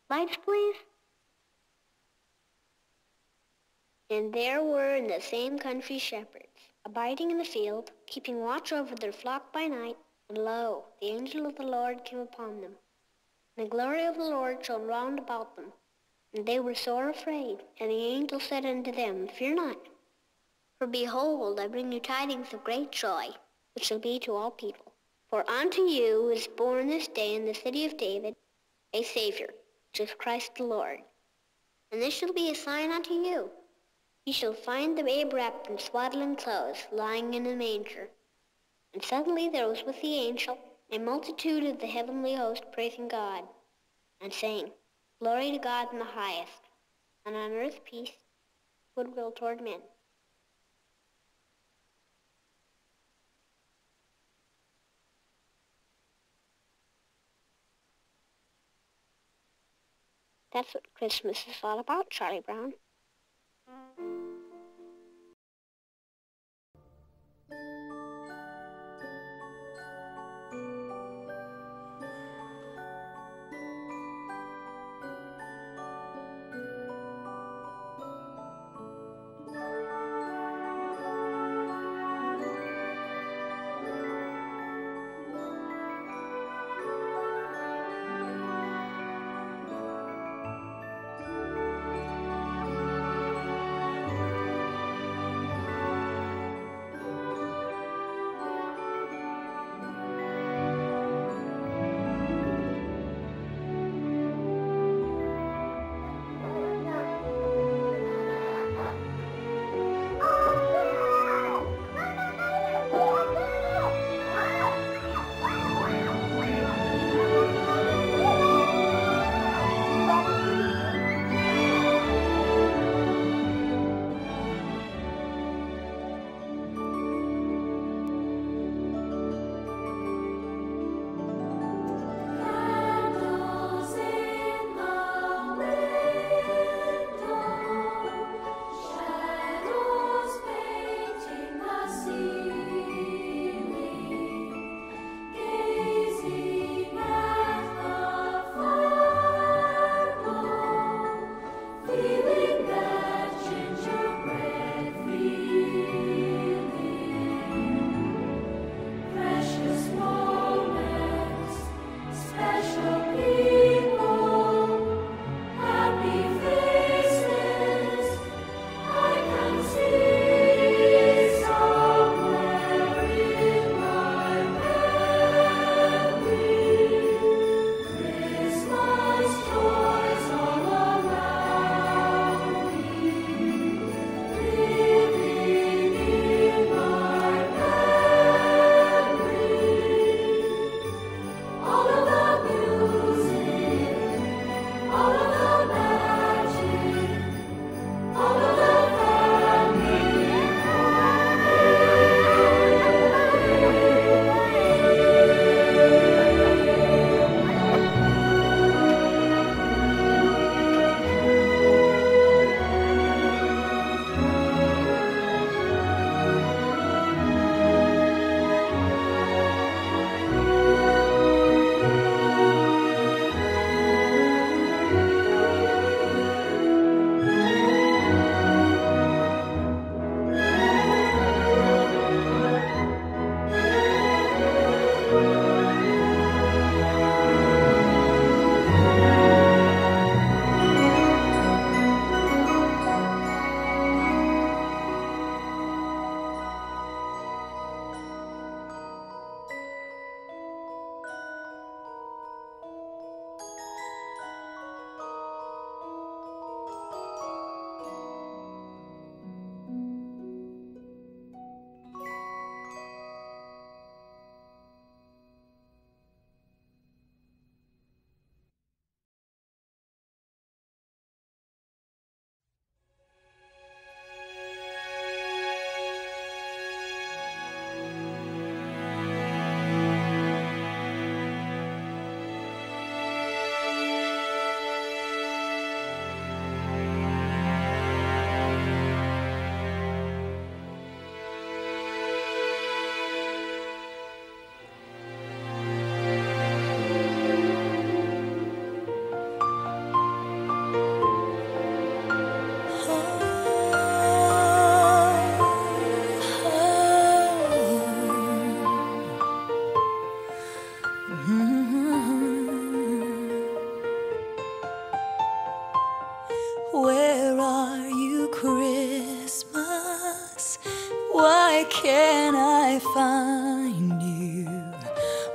Lights, please. And there were in the same country shepherds, abiding in the field, keeping watch over their flock by night. And lo, the angel of the Lord came upon them. And the glory of the Lord shone round about them. And they were sore afraid. And the angel said unto them, Fear not, for behold, I bring you tidings of great joy, which shall be to all people. For unto you is born this day in the city of David a Savior, which is Christ the Lord. And this shall be a sign unto you. Ye shall find the babe wrapped in swaddling clothes, lying in a manger. And suddenly there was with the angel a multitude of the heavenly host praising God, and saying, Glory to God in the highest, and on earth peace, goodwill toward men. That's what Christmas is all about, Charlie Brown.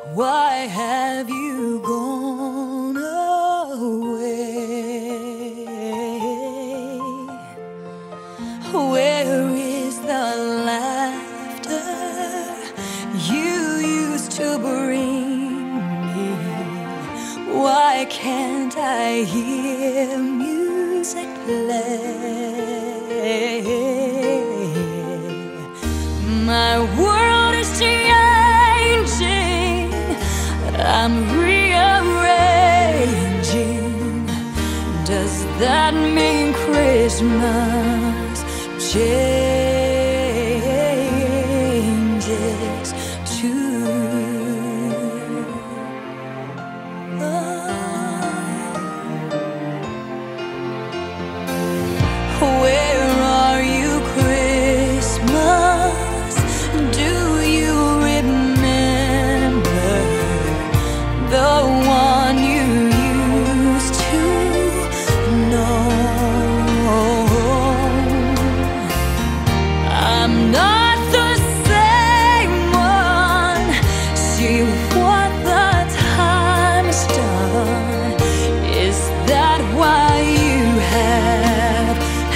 Why have you gone away? Where is the laughter you used to bring me? Why can't I hear music play? My world is changing, I'm rearranging. Does that mean Christmas changes too? Where are you, Christmas? Do you remember the one you used to know? I'm not the same one. See what the time's done. Is that why you have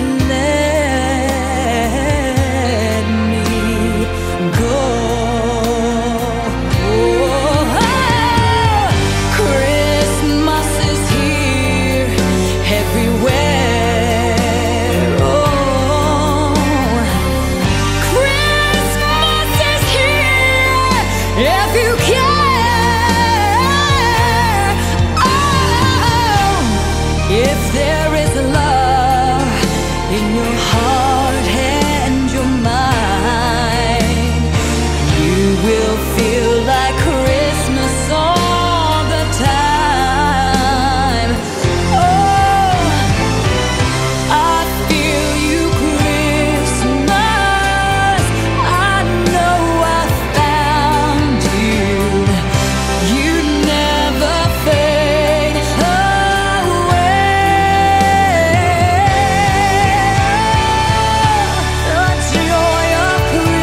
let me go? Christmas is here everywhere. Oh, Christmas is here if you care. Oh, if there is love in your heart and your mind, you will feel like Christmas all the time. Oh, I feel you, Christmas. I know I found you. You never fade away. The joy of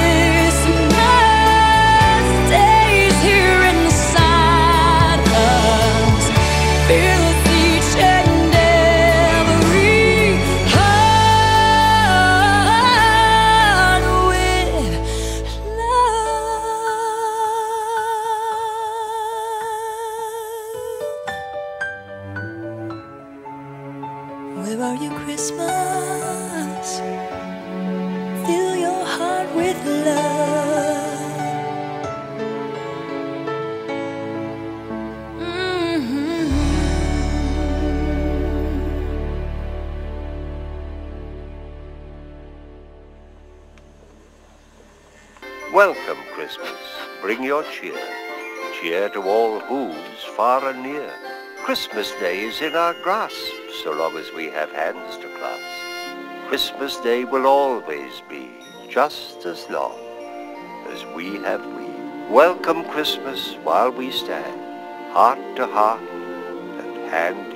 Christmas stays here inside us. Fills each and every heart with love. Where are you, Christmas? Fill your heart with love. Welcome, Christmas. Bring your cheer. Cheer to all who's far and near. Christmas Day is in our grasp, so long as we have hands to clasp. Christmas Day will always be, just as long as we have we. Welcome Christmas while we stand, heart to heart and hand